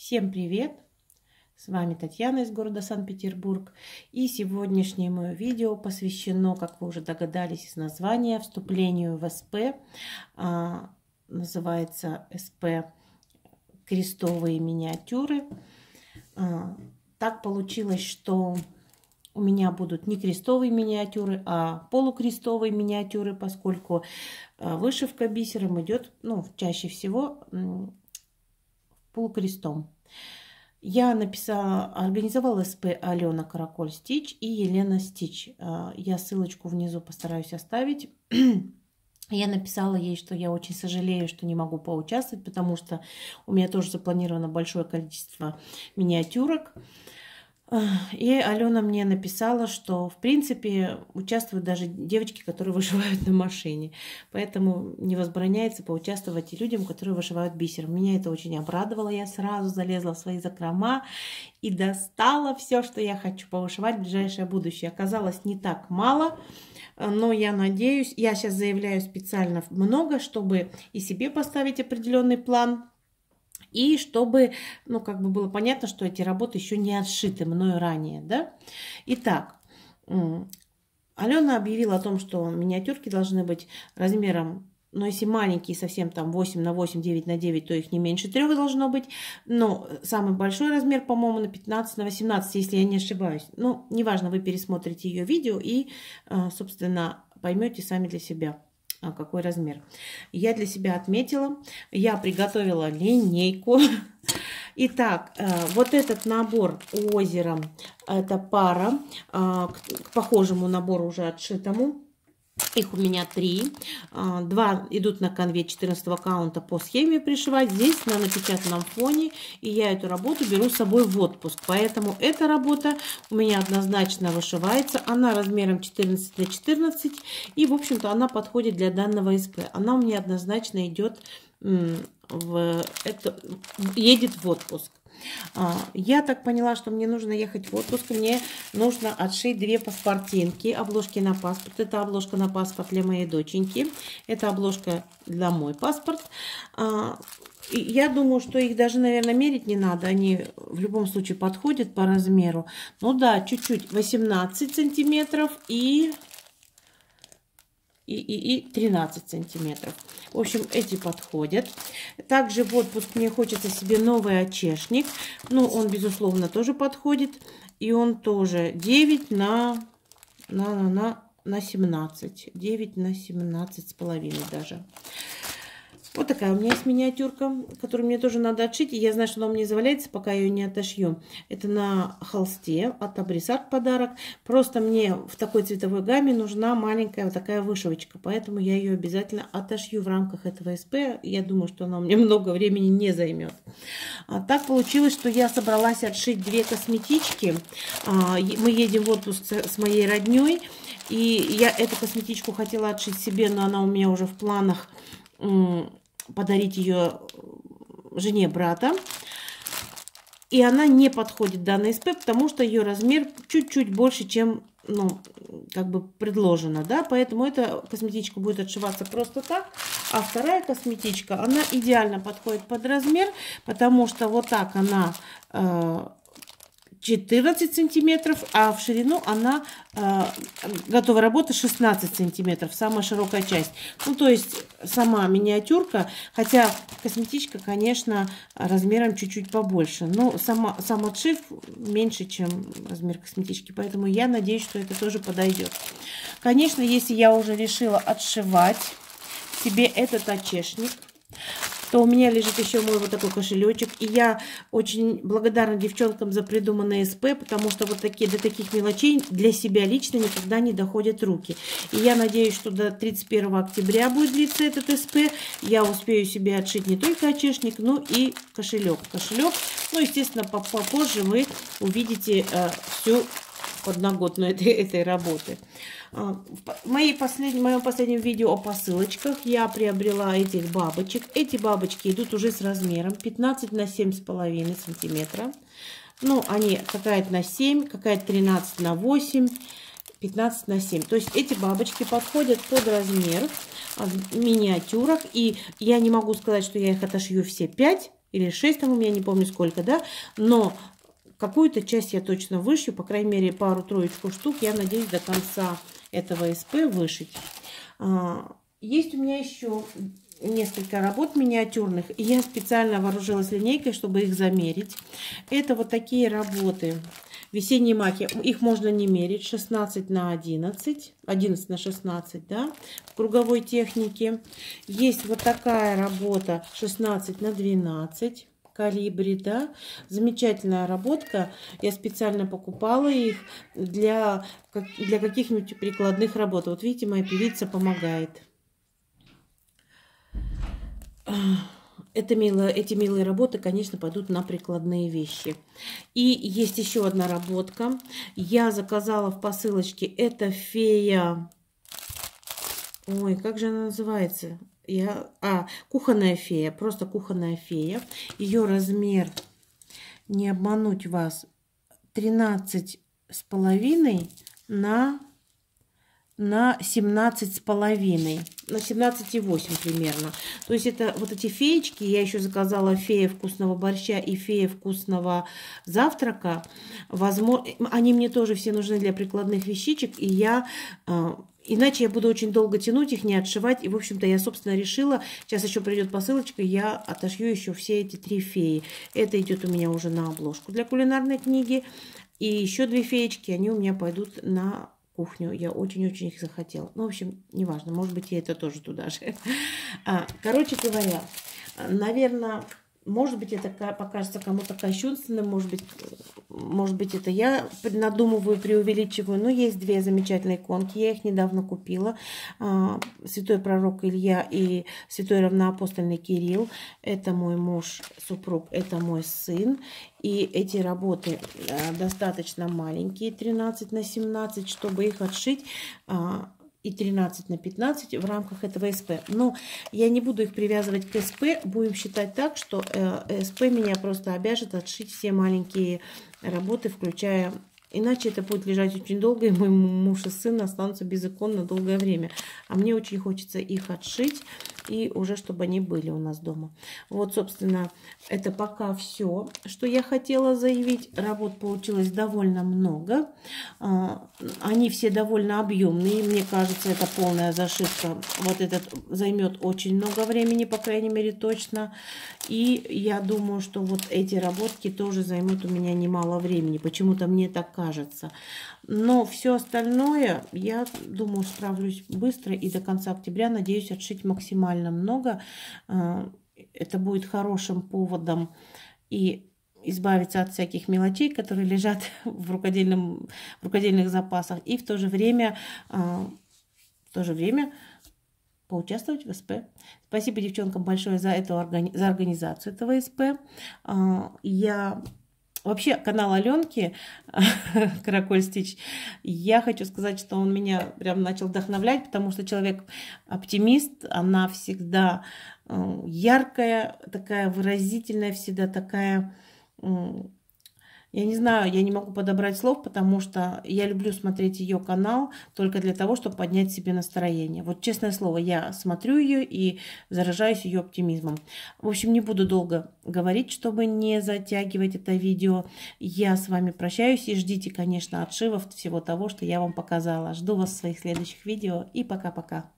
Всем привет! С вами Татьяна из города Санкт-Петербург. И сегодняшнее мое видео посвящено, как вы уже догадались из названия, вступлению в СП. Называется СП «Крестовые миниатюры». Так получилось, что у меня будут не крестовые миниатюры, а полукрестовые миниатюры, поскольку вышивка бисером идет, чаще всего полукрестом. Я организовала СП Алена Караколь Стич и Елена Стич. Я ссылочку внизу постараюсь оставить. Я написала ей, что я очень сожалею, что не могу поучаствовать, потому что у меня тоже запланировано большое количество миниатюрок. И Алена мне написала, что, в принципе, участвуют даже девочки, которые вышивают на машине. Поэтому не возбраняется поучаствовать и людям, которые вышивают бисером. Меня это очень обрадовало. Я сразу залезла в свои закрома и достала все, что я хочу повышивать в ближайшее будущее. Оказалось, не так мало, но я надеюсь, я сейчас заявляю специально много, чтобы и себе поставить определенный план, и чтобы, было понятно, что эти работы еще не отшиты мною ранее, да. Итак, Алена объявила о том, что миниатюрки должны быть размером, если маленькие, совсем там 8 на 8, 9 на 9, то их не меньше 3 должно быть. Но самый большой размер, по-моему, на 15 на 18, если я не ошибаюсь. Неважно, вы пересмотрите ее видео и, собственно, поймете сами для себя, какой размер. Я для себя отметила, я приготовила линейку. Итак, вот этот набор озера, это пара к похожему набору уже отшитому. Их у меня 3. 2 идут на конве 14 каунта по схеме пришивать. Здесь на напечатанном фоне. И я эту работу беру с собой в отпуск. Поэтому эта работа у меня однозначно вышивается. Она размером 14 на 14. И, в общем-то, она подходит для данного СП. Она у меня однозначно идет едет в отпуск. Я так поняла, что мне нужно ехать в отпуск. Мне нужно отшить 2 паспортинки. Обложки на паспорт. Это обложка на паспорт для моей доченьки. Это обложка для мой паспорт. Я думаю, что их даже, наверное, мерить не надо. Они в любом случае подходят по размеру. Чуть-чуть 18 сантиметров и 13 сантиметров. В общем, эти подходят. Также в отпуск мне хочется себе новый очешник. Он, безусловно, тоже подходит. И он тоже 9 на 17. 9 на 17 с половиной даже. Вот такая у меня есть миниатюрка, которую мне тоже надо отшить. И я знаю, что она у меня заваляется, пока я ее не отошью. Это на холсте от Абрисарт подарок. Просто мне в такой цветовой гамме нужна маленькая вот такая вышивочка. Поэтому я ее обязательно отошью в рамках этого СП. Я думаю, что она у меня много времени не займет. Так получилось, что я собралась отшить 2 косметички. Мы едем в отпуск с моей родней. И я эту косметичку хотела отшить себе, но она у меня уже в планах подарить ее жене брата. И она не подходит данной СП, потому что ее размер чуть-чуть больше, чем предложено, да, поэтому эта косметичка будет отшиваться просто так, а вторая косметичка, она идеально подходит под размер, потому что вот так она 14 сантиметров, а в ширину она готовая работа 16 сантиметров, самая широкая часть. То есть сама миниатюрка, хотя косметичка, конечно, размером чуть-чуть побольше, но сам отшив меньше, чем размер косметички, поэтому я надеюсь, что это тоже подойдет. Конечно, если я уже решила отшивать себе этот очешник, то у меня лежит еще мой вот такой кошелечек. И я очень благодарна девчонкам за придуманные СП, потому что до таких мелочей для себя лично никогда не доходят руки. И я надеюсь, что до 31 октября будет длиться этот СП. Я успею себе отшить не только очешник, но и кошелек. Естественно, попозже вы увидите всю подноготную этой работы. В моем последнем видео о посылочках я приобрела этих бабочек. Эти бабочки идут уже с размером 15 на 7,5 сантиметра. Они какая-то на 7, какая-то 13 на 8, 15 на 7. То есть эти бабочки подходят под размер миниатюрок. И я не могу сказать, что я их отошью все 5. или 6 там у меня, не помню сколько, да, но какую-то часть я точно вышью, по крайней мере, пару-троечку штук, я надеюсь до конца этого СП вышить. Есть у меня еще несколько работ миниатюрных, и я специально вооружилась линейкой, чтобы их замерить. Это вот такие работы. Весенние маки, их можно не мерить, 16 на 11, 11 на 16, да, в круговой технике. Есть вот такая работа 16 на 12 калибре, да, замечательная работка. Я специально покупала их для каких-нибудь прикладных работ. Вот видите, моя певица помогает. Эти милые работы, конечно, пойдут на прикладные вещи. И есть еще одна работка. Я заказала в посылочке. Это фея. Ой, как же она называется? Кухонная фея. Просто кухонная фея. Ее размер, не обмануть вас, 13,5 на 17,5, на 17,8 примерно. То есть это вот эти феечки. Я еще заказала фея вкусного борща и фея вкусного завтрака. Возможно, они мне тоже все нужны для прикладных вещичек. И иначе я буду очень долго тянуть их, не отшивать. И, в общем-то, я, собственно, решила, сейчас еще придет посылочка, я отошью еще все эти 3 феи. Это идет у меня уже на обложку для кулинарной книги. И еще 2 феечки, они у меня пойдут на кухню. Я очень-очень их захотела. Ну, в общем, неважно. Может быть, я это тоже туда же. Короче говоря, наверное, может быть, это покажется кому-то кощунственным. Может быть, это я надумываю, преувеличиваю. Но есть 2 замечательные иконки. Я их недавно купила. Святой пророк Илья и святой равноапостольный Кирилл. Это мой муж, супруг, это мой сын. И эти работы достаточно маленькие, 13 на 17, чтобы их отшить, и 13 на 15 в рамках этого СП. Но я не буду их привязывать к СП. Будем считать так, что СП меня просто обяжет отшить все маленькие работы, включая... Иначе это будет лежать очень долго, и мой муж и сын останутся без икон на долгое время. А мне очень хочется их отшить, и уже чтобы они были у нас дома. Вот, собственно, это пока все, что я хотела заявить. Работ получилось довольно много. Они все довольно объемные. Мне кажется, это полная зашивка. Вот этот займет очень много времени, по крайней мере, точно. И я думаю, что вот эти работки тоже займут у меня немало времени. Почему-то мне так кажется. Но все остальное, я думаю, справлюсь быстро. И до конца октября, надеюсь, отшить максимально много. Это будет хорошим поводом и избавиться от всяких мелочей, которые лежат в рукодельных запасах. И в то же время поучаствовать в СП. Спасибо девчонкам большое за организацию этого СП. Вообще, канал Аленки Караколь Стич, я хочу сказать, что он меня прям начал вдохновлять, потому что человек оптимист, она всегда яркая, такая выразительная, всегда такая... Я не знаю, я не могу подобрать слов, потому что я люблю смотреть ее канал только для того, чтобы поднять себе настроение. Вот честное слово, я смотрю ее и заражаюсь ее оптимизмом. В общем, не буду долго говорить, чтобы не затягивать это видео. Я с вами прощаюсь и ждите, конечно, отшивов всего того, что я вам показала. Жду вас в своих следующих видео и пока-пока.